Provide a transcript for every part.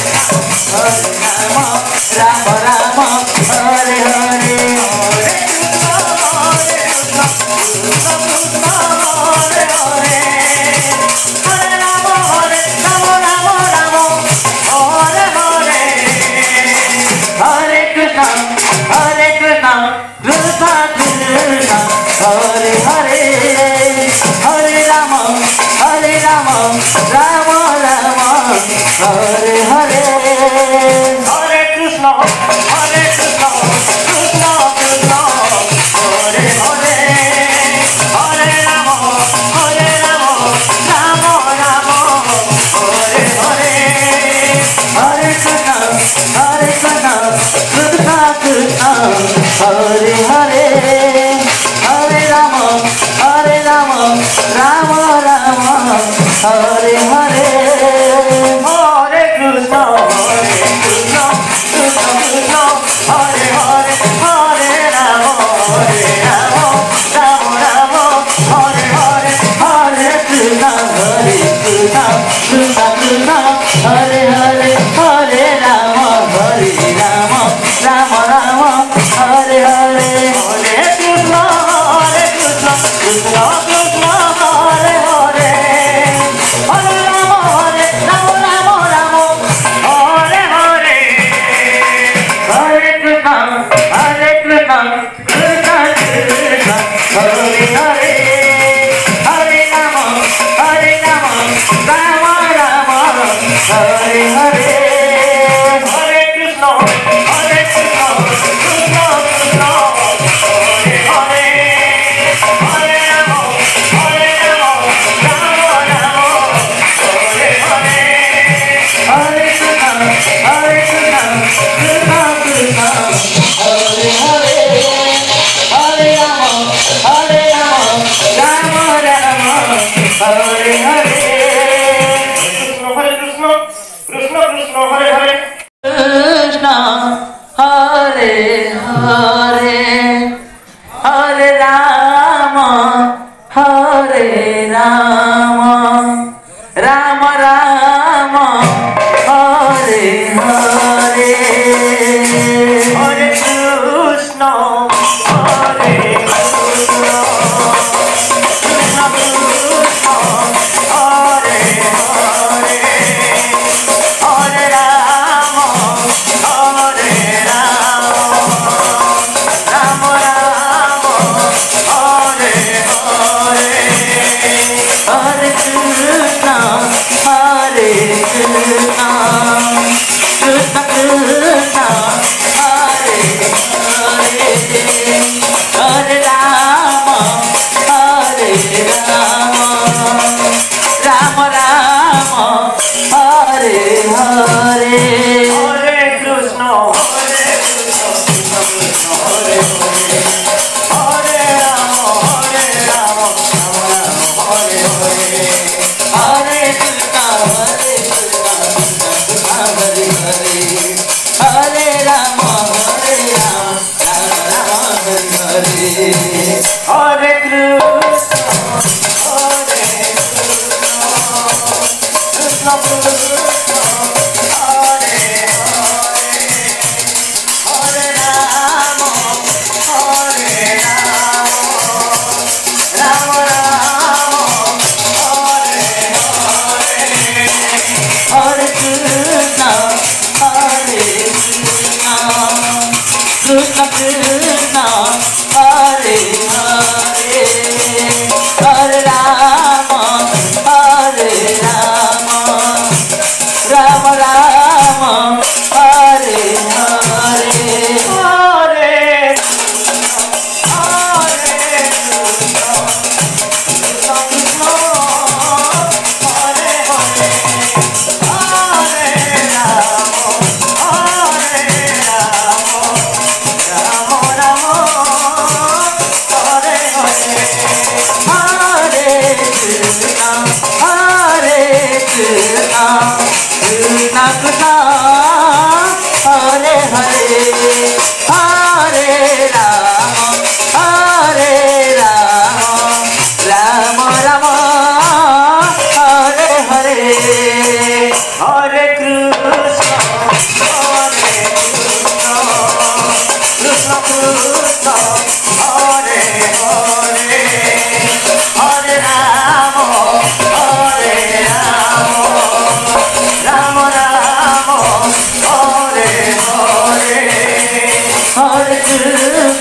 Hare Krishna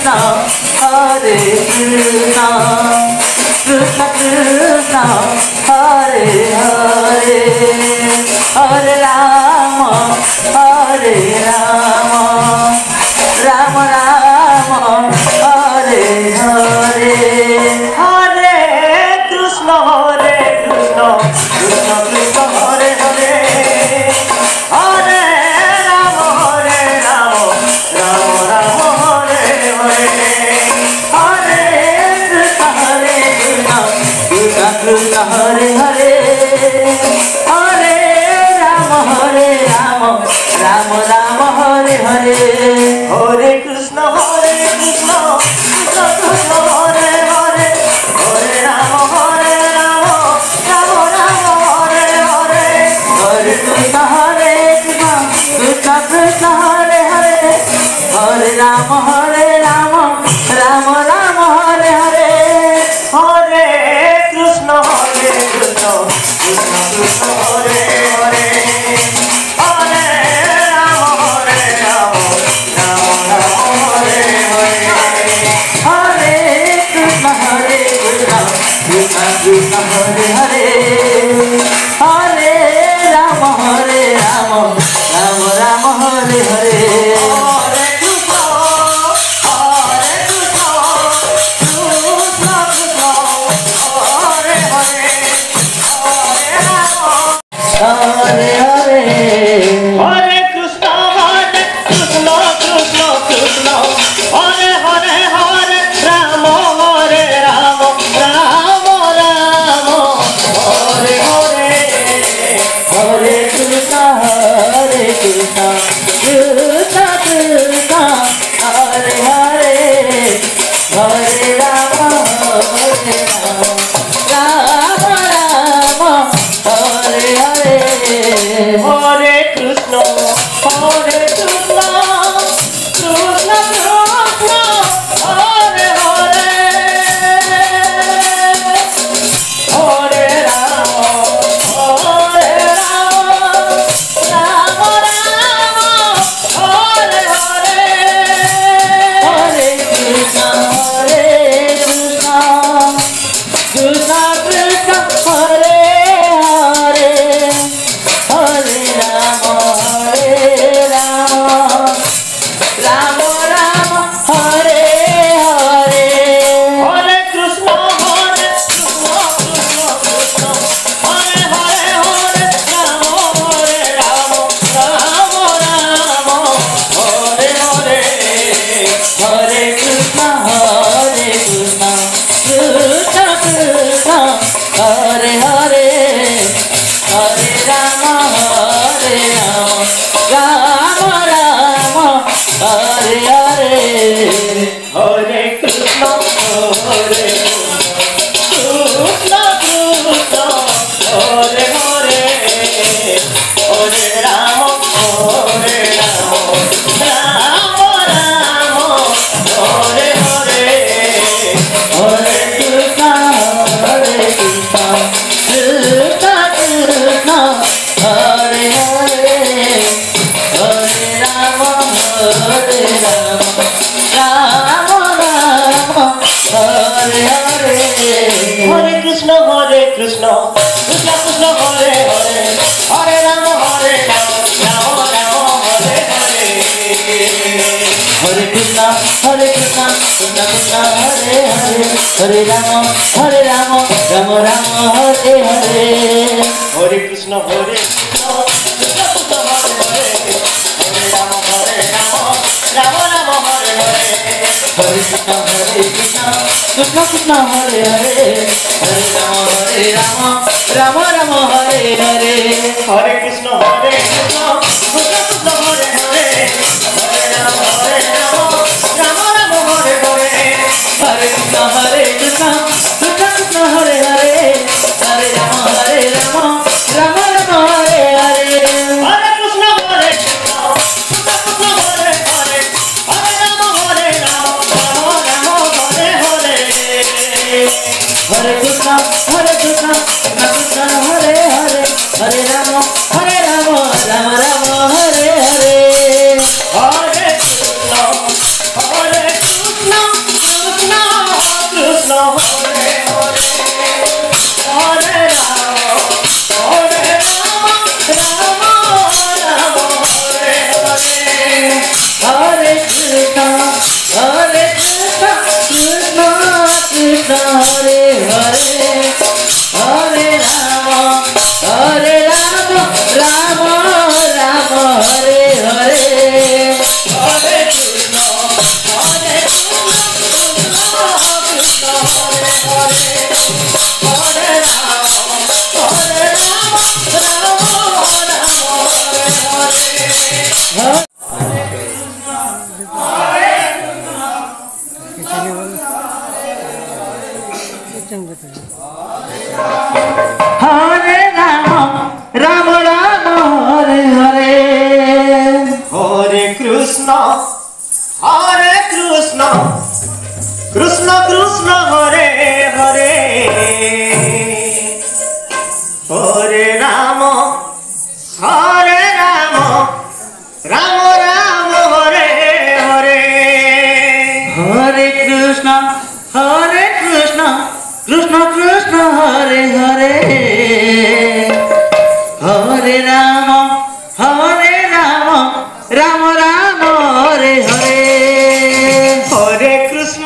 Hare Krishna, Krishna Krishna, Hare Hare, Hare Rama, Hare Rama, Rama Rama, Hare Hare, Hare Krishna, Hare Krishna, Krishna Krishna, Hare Hare, Hare Rama, Hare Rama, Rama Rama, Hare Hare, Hare Krishna, Hare Krishna, Krishna Krishna, Hare Hare, Hare Rama, Hare Rama, Rama Rama, Hare Hare, Hare Krishna, Hare Krishna, Krishna Krishna, Hare Hare, Hare Rama, Hare Rama, Rama Rama, Hare Hare, Hare Krishna, Hare Krishna, Krishna Krishna, Hare Hare, Hare Rama, Hare Rama, Rama Rama, Hare Hare, Hare Krishna, Hare Krishna, Krishna Krishna, Hare Hare, Hare Rama, Hare Rama, Rama Rama, Hare Hare, Hare Krishna, Hare Krishna, Krishna Krishna, Hare Hare, Hare Rama, Hare Rama, Rama Rama, Hare Hare, Hare Krishna, Hare Krishna, Krishna Krishna, Hare Hare, Hare Rama, Hare Hare, Hare Krishna, Hare Krishna, Krishna Krishna, Hare Hare, Hare Rama, Hare Rama, Rama Rama, Hare Hare, Hare Krishna, Hare Krishna, Krishna Krishna, Hare Hare, Hare Rama, Hare Rama, Rama Rama, Hare Hare, Hare Krishna, Hare Krishna, Krishna Krishna, Hare Hare, Hare Rama, Hare Rama, Rama Rama, Hare Hare, Hare Krishna, Hare Krishna, Krishna Krishna, Hare Hare, Hare Rama, Hare Rama, Rama Rama, Hare Hare, Hare Krishna, Hare Krishna, Krishna Krishna, Hare Hare, Hare Rama, Hare Rama, Rama Rama, Hare Hare, Hare Krishna, Hare Krishna, Krishna Krishna, Hare Hare, Hare Rama, Hare Rama, Rama Rama, Hare Hare, Hare Krishna, Hare Krishna, Krishna Krishna, Hare Hare, Hare Rama, Hare Rama, Rama Rama, Hare Hare, Hare Krishna, Hare Krishna, Krishna Krishna, Hare Hare, Hare Rama, Hare Rama, Rama Rama, Hare Hare, Hare Krishna, Hare Krishna, Krishna Krishna, Hare Hare, Hare Rama, Hare Rama, Rama Rama, Hare Hare, Hare Krishna, Hare Krishna, Krishna Krishna, Hare Hare, Hare Rama, Hare Rama, Rama Rama, Hare Hare, Hare Krishna, Hare Krishna, Krishna Krishna, Hare Hare, Hare Rama, Hare Rama, Rama Rama, Hare Hare, Hare Krishna, Hare Krishna, Krishna Krishna, Hare Hare, Hare Rama, Hare Rama, Rama Rama, Hare Hare, Hare Krishna, Hare Krishna, Krishna Krishna, Hare Hare, Hare Rama, Hare Rama, Rama Rama, Hare Hare, Hare Krishna, Hare Krishna, Krishna Krishna, Hare Hare, Hare Rama, Hare Rama, Rama Rama, Hare Hare, Hare Krishna, Hare Krishna, Krishna Krishna, Hare Hare, Hare Rama, Hare Rama, Rama Rama, Hare Hare, Hare Krishna, Hare Krishna, Krishna Krishna, Hare Hare, Hare Rama, Hare Rama, Rama Rama, Krishna Hare Hare Hare Ram Ram Ram Hare Hare Hare Krishna Hare Krishna Hare Hare Hare Ram Ram Hare Hare Ram Ram Ram Hare Hare Hare Krishna Krishna Krishna Hare Hare Hare Ram Ram Ram Hare Hare Hare Krishna Krishna Krishna Hare Hare Hare Ram Ram Ram Hare Hare Hare Krishna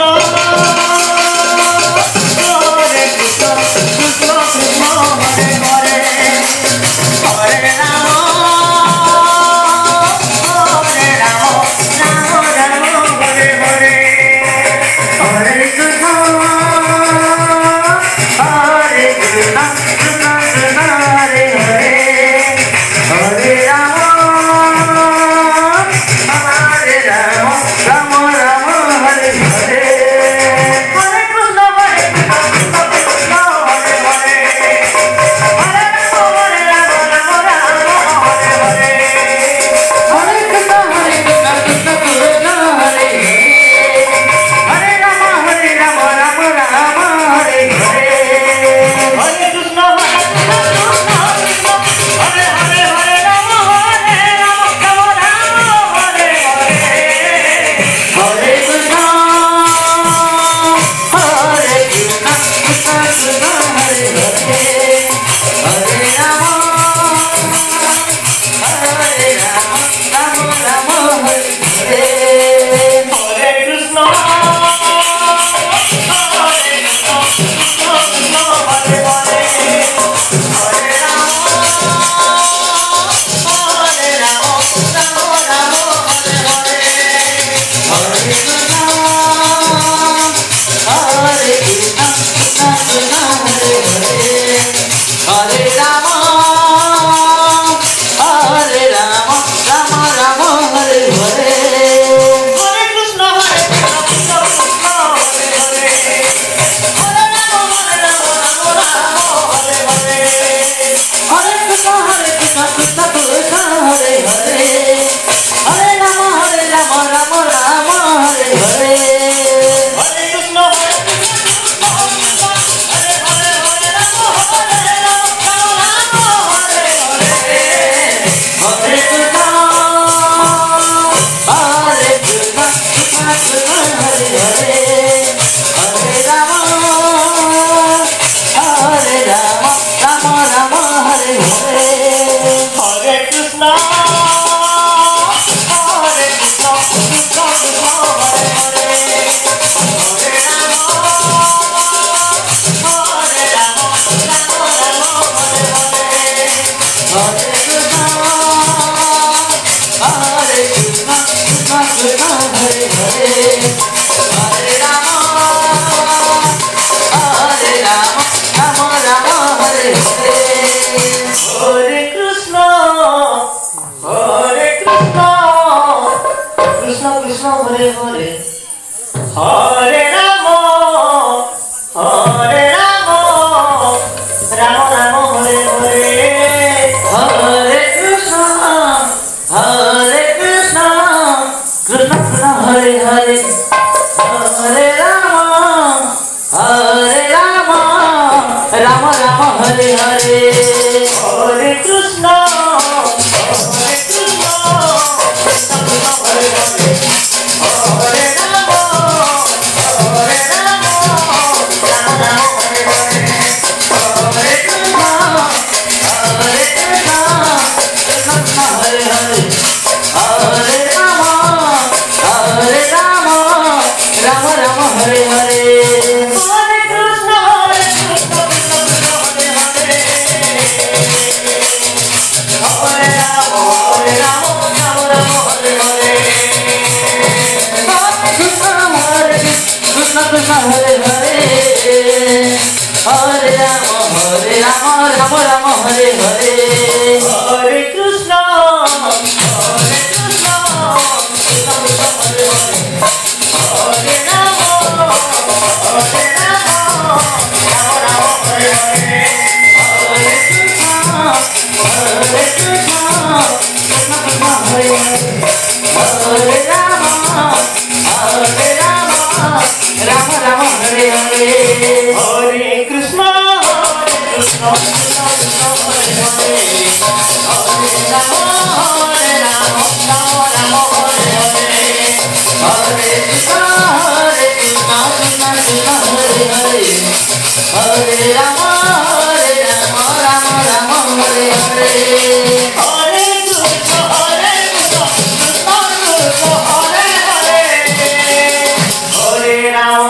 Krishna Krishna Hare Hare Hare Ram Ram Ram Hare Hare Hare Krishna Krishna Krishna Hare Hare Hare Ram Ram Ram Hare Hare Hare Krishna Krishna Hare Hare Hare Ram Ram Hare Hare Hare Krishna Krishna Krishna Hare Hare Ram Ram Ram Hare Hare Hare Krishna Hare Hare Hare Ram Ram Hare Hare Hare Krishna Krishna Krishna Hare Hare Hare Ram Ram Ram Hare Hare Hare Krishna Krishna Krishna Hare Hare Hare Ram Ram Ram Hare Hare Hare Krishna Krishna Krishna Hare Hare Hare Ram Ram Ram Hare Hare Hare Krishna Krishna Krishna Hare Hare Hare Ram Ram Hare Hare Hare Krishna Krishna Krishna Hare Hare Hare Ram Ram Ram Hare Hare Hare Krishna Hare Hare Hare Ram Hare Hare Hare Krishna Krishna Krishna Hare Hare Hare Ram Ram Ram Hare Hare Hare Krishna Krishna Krishna Hare Hare Hare Ram Ram Hare Hare Hare Krishna Krishna Krishna Hare Hare Hare Ram Ram Ram Hare Hare Hare Krishna Krishna Krishna Hare Hare Hare Ram Ram Ram Hare Hare Hare Krishna Krishna Krishna Hare Hare Hare Ram Ram Ram Hare Hare Hare Krishna Krishna Krishna Hare Hare Hare Ram Ram Ram Hare Hare Hare Krishna Krishna Hare Hare Hare Ram Ram Ram Hare Hare Hare Hare Hare Hare Krishna Krishna Krishna Hare Hare Hare Ram Ram Ram Hare Hare Hare Krishna Krishna Krishna Hare Hare Hare Ram Ram Ram Hare Hare Hare Krishna Krishna Krishna Hare Hare Hare Ram Ram Ram Hare Hare Hare Krishna Krishna Krishna Hare Hare Hare Ram Ram Ram Hare Hare Hare Krishna Krishna Krishna Hare Hare Hare Ram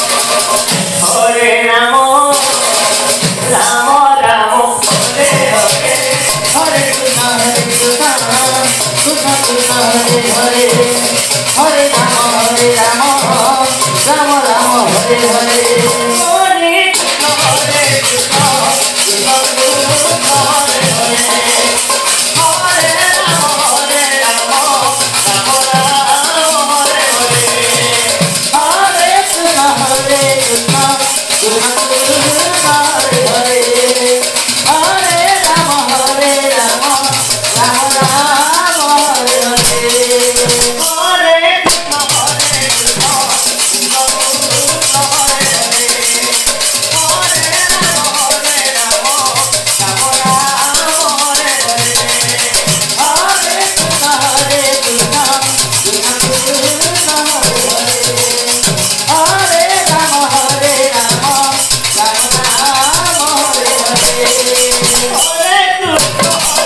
Ram Ram Hare Hare Hare Krishna Krishna Krishna Hare Hare Hare Ram Ram Ram Hare Hare Hare Krishna Krishna Krishna Krishna Hare Hare Hare Ram Ram Ram Hare Hare Hare Krishna Krishna Krishna Krishna Hare Hare Hare Ram Ram Ram Hare Hare Hare Krishna Krishna Krishna Krishna Hare Hare Hare Ram Ram Ram Hare Hare Hare Krishna Krishna Krishna Krishna Hare Hare Hare Ram Ram Ram Hare Hare Hare Krishna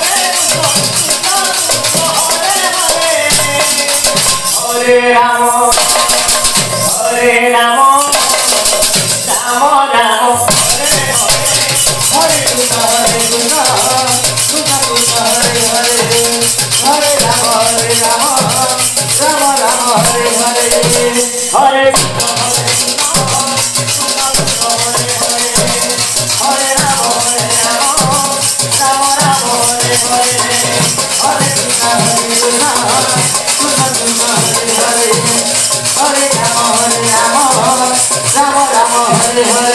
Hare Ram Ram Ram Hare Hare Krishna Krishna Krishna Hare Hare Hare Ram Ram Ram Hare Hare Hare Krishna Hare Hare Hare Ram Ram Ram Hare Hare Hare Krishna Krishna Krishna Hare Hare Hare Ram Ram Ram Ram Hare Hare